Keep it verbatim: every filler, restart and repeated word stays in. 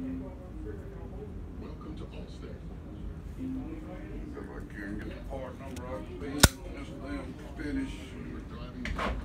Welcome to Allstate. If I can get the part number, I can be in this damn finish. When you were driving